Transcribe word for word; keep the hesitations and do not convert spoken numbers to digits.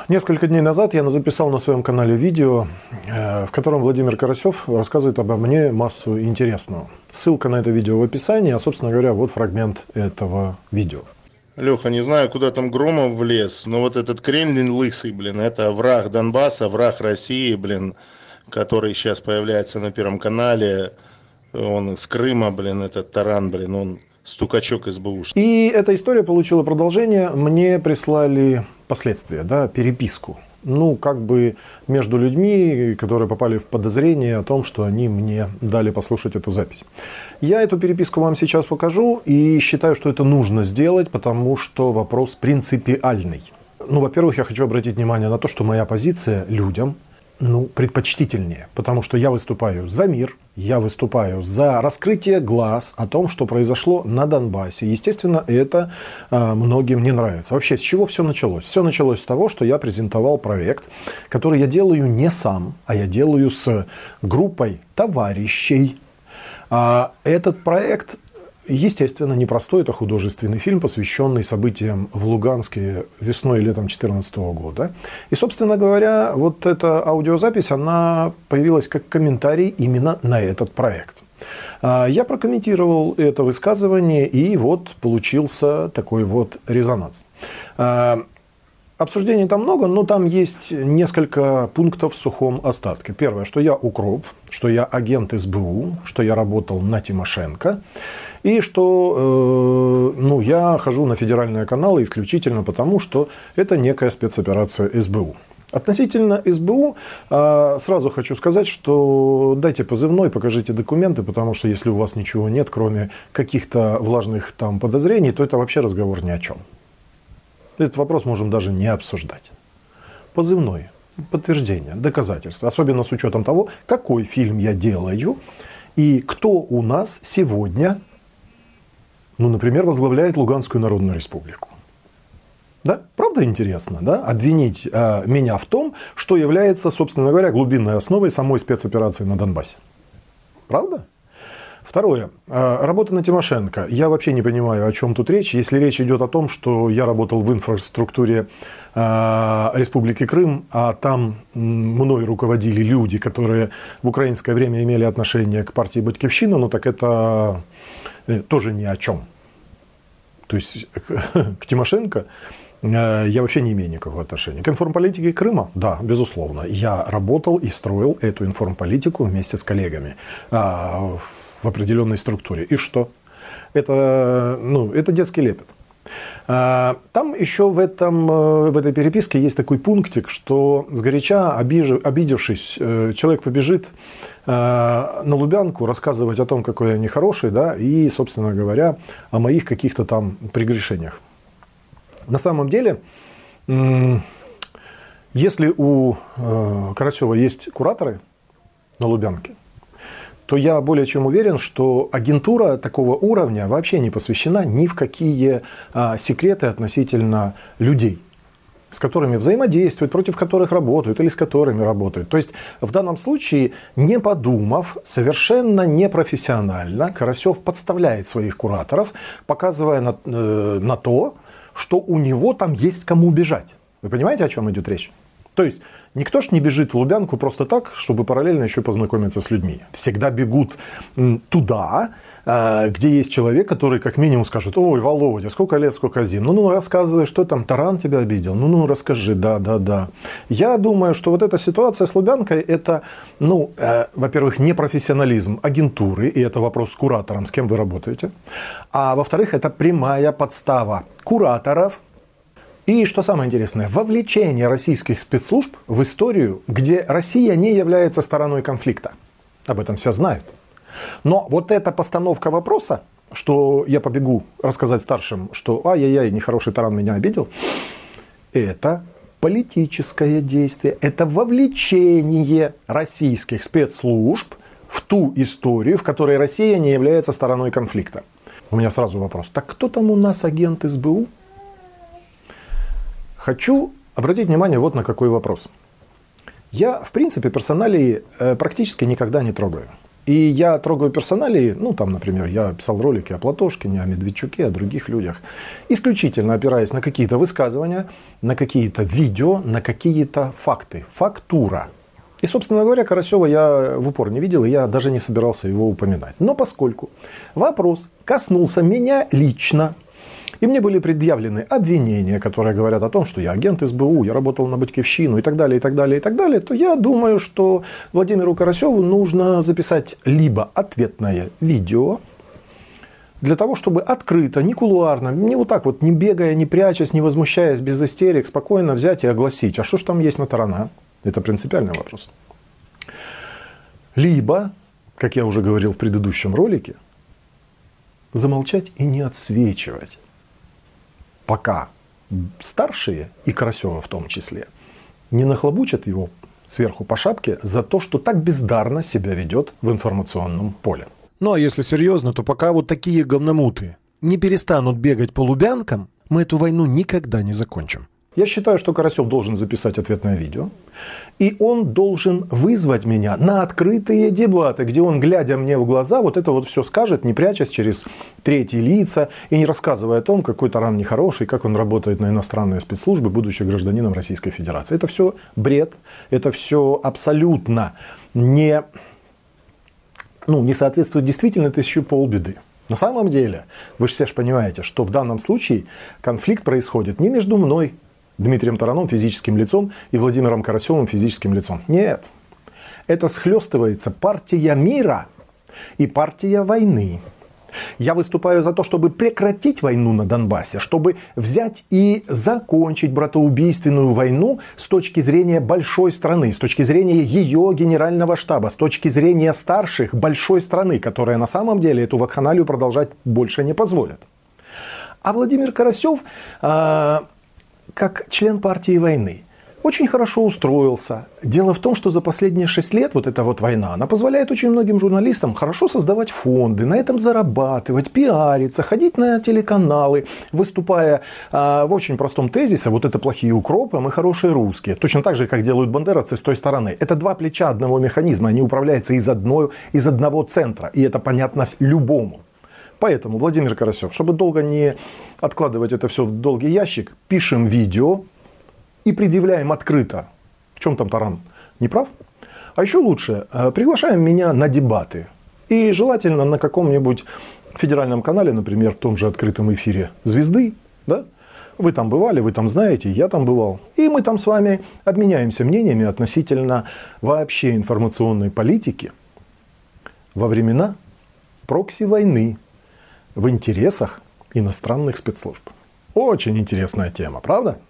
Несколько дней назад я записал на своем канале видео, в котором Владимир Карасев рассказывает обо мне массу интересного. Ссылка на это видео в описании, а, собственно говоря, вот фрагмент этого видео. Леха, не знаю, куда там Громов влез, но вот этот Кремлин лысый, блин, это враг Донбасса, враг России, блин, который сейчас появляется на Первом канале. Он с Крыма, блин, этот таран, блин, он стукачок из СБУшки. И эта история получила продолжение. Мне прислали последствия, да, переписку. Ну, как бы между людьми, которые попали в подозрение о том, что они мне дали послушать эту запись. Я эту переписку вам сейчас покажу и считаю, что это нужно сделать, потому что вопрос принципиальный. Ну, во-первых, я хочу обратить внимание на то, что моя позиция людям, ну, предпочтительнее, потому что я выступаю за мир, я выступаю за раскрытие глаз о том, что произошло на Донбассе. Естественно, это э, многим не нравится. Вообще, с чего все началось? Все началось с того, что я презентовал проект, который я делаю не сам, а я делаю с группой товарищей. А этот проект, естественно, непростой. Это художественный фильм, посвященный событиям в Луганске весной и летом две тысячи четырнадцатого года. И, собственно говоря, вот эта аудиозапись, она появилась как комментарий именно на этот проект. Я прокомментировал это высказывание, и вот получился такой вот резонанс. Обсуждений там много, но там есть несколько пунктов в сухом остатке. Первое, что я укроп, что я агент СБУ, что я работал на Тимошенко. И что э, ну, я хожу на федеральные каналы исключительно потому, что это некая спецоперация СБУ. Относительно СБУ э, сразу хочу сказать, что дайте позывной, покажите документы, потому что если у вас ничего нет, кроме каких-то влажных там подозрений, то это вообще разговор ни о чем. Этот вопрос можем даже не обсуждать. Позывной, подтверждение, доказательства, особенно с учетом того, какой фильм я делаю и кто у нас сегодня, ну, например, возглавляет Луганскую Народную Республику. Да? Правда интересно, да? Обвинить э, меня в том, что является, собственно говоря, глубинной основой самой спецоперации на Донбассе. Правда? Второе. Работа на Тимошенко. Я вообще не понимаю, о чем тут речь. Если речь идет о том, что я работал в инфраструктуре э, Республики Крым, а там мной руководили люди, которые в украинское время имели отношение к партии Батькивщина, ну так это тоже ни о чем. То есть к Тимошенко я вообще не имею никакого отношения. К информполитике Крыма, да, безусловно. Я работал и строил эту информполитику вместе с коллегами в определенной структуре. И что? Это, ну, это детский лепет. Там еще в, этом, в этой переписке есть такой пунктик, что сгоряча, обидевшись, человек побежит на Лубянку рассказывать о том, какой я нехороший, да, и, собственно говоря, о моих каких-то там прегрешениях. На самом деле, если у Карасева есть кураторы на Лубянке, то я более чем уверен, что агентура такого уровня вообще не посвящена ни в какие а, секреты относительно людей, с которыми взаимодействуют, против которых работают или с которыми работают. То есть в данном случае, не подумав, совершенно непрофессионально, Карасев подставляет своих кураторов, показывая на, э, на то, что у него там есть кому бежать. Вы понимаете, о чем идет речь? То есть никто ж не бежит в Лубянку просто так, чтобы параллельно еще познакомиться с людьми. Всегда бегут туда, где есть человек, который как минимум скажет: ой, Володя, сколько лет, сколько зим. Ну, ну, рассказывай, что там, таран тебя обидел. Ну, ну, расскажи, да, да, да. Я думаю, что вот эта ситуация с Лубянкой, это, ну, э, во-первых, непрофессионализм агентуры, и это вопрос с куратором, с кем вы работаете. А во-вторых, это прямая подстава кураторов. И, что самое интересное, вовлечение российских спецслужб в историю, где Россия не является стороной конфликта. Об этом все знают. Но вот эта постановка вопроса, что я побегу рассказать старшим, что ай-яй-яй, нехороший таран меня обидел, это политическое действие, это вовлечение российских спецслужб в ту историю, в которой Россия не является стороной конфликта. У меня сразу вопрос: так кто там у нас агент СБУ? Хочу обратить внимание вот на какой вопрос. Я, в принципе, персоналии практически никогда не трогаю. И я трогаю персоналии, ну там, например, я писал ролики о Платошкине, о Медведчуке, о других людях, исключительно опираясь на какие-то высказывания, на какие-то видео, на какие-то факты. Фактура. И, собственно говоря, Карасева я в упор не видел, и я даже не собирался его упоминать. Но поскольку вопрос коснулся меня лично, и мне были предъявлены обвинения, которые говорят о том, что я агент эс бэ у, я работал на Батькивщину и так далее, и так далее, и так далее, то я думаю, что Владимиру Карасеву нужно записать либо ответное видео, для того, чтобы открыто, не кулуарно, не вот так вот, не бегая, не прячась, не возмущаясь, без истерик, спокойно взять и огласить. А что ж там есть на тарана? Это принципиальный вопрос. Либо, как я уже говорил в предыдущем ролике, замолчать и не отсвечивать, пока старшие, и Карасева в том числе, не нахлобучат его сверху по шапке за то, что так бездарно себя ведет в информационном поле. Ну а если серьезно, то пока вот такие говномуты не перестанут бегать по Лубянкам, мы эту войну никогда не закончим. Я считаю, что Карасев должен записать ответное видео. И он должен вызвать меня на открытые дебаты, где он, глядя мне в глаза, вот это вот все скажет, не прячась через третьи лица и не рассказывая о том, какой таран нехороший, как он работает на иностранные спецслужбы, будучи гражданином Российской Федерации. Это все бред, это все абсолютно не, ну, не соответствует действительно, это еще полбеды. На самом деле, вы же все же понимаете, что в данном случае конфликт происходит не между мной, Дмитрием Тараном, физическим лицом, и Владимиром Карасевым, физическим лицом. Нет. Это схлестывается партия мира и партия войны. Я выступаю за то, чтобы прекратить войну на Донбассе, чтобы взять и закончить братоубийственную войну с точки зрения большой страны, с точки зрения ее генерального штаба, с точки зрения старших большой страны, которая на самом деле эту вакханалию продолжать больше не позволит. А Владимир Карасев, э, как член партии войны, очень хорошо устроился. Дело в том, что за последние шесть лет вот эта вот война, она позволяет очень многим журналистам хорошо создавать фонды, на этом зарабатывать, пиариться, ходить на телеканалы, выступая э, в очень простом тезисе: вот это плохие укропы, а мы хорошие русские. Точно так же, как делают бандеровцы с той стороны. Это два плеча одного механизма, они управляются из, одной, из одного центра. И это понятно любому. Поэтому, Владимир Карасев, чтобы долго не откладывать это все в долгий ящик, пишем видео и предъявляем открыто, в чем там таран не прав. А еще лучше, приглашаем меня на дебаты. И желательно на каком-нибудь федеральном канале, например, в том же открытом эфире «Звезды». Да? Вы там бывали, вы там знаете, я там бывал. И мы там с вами обменяемся мнениями относительно вообще информационной политики во времена прокси-войны в интересах иностранных спецслужб. Очень интересная тема, правда?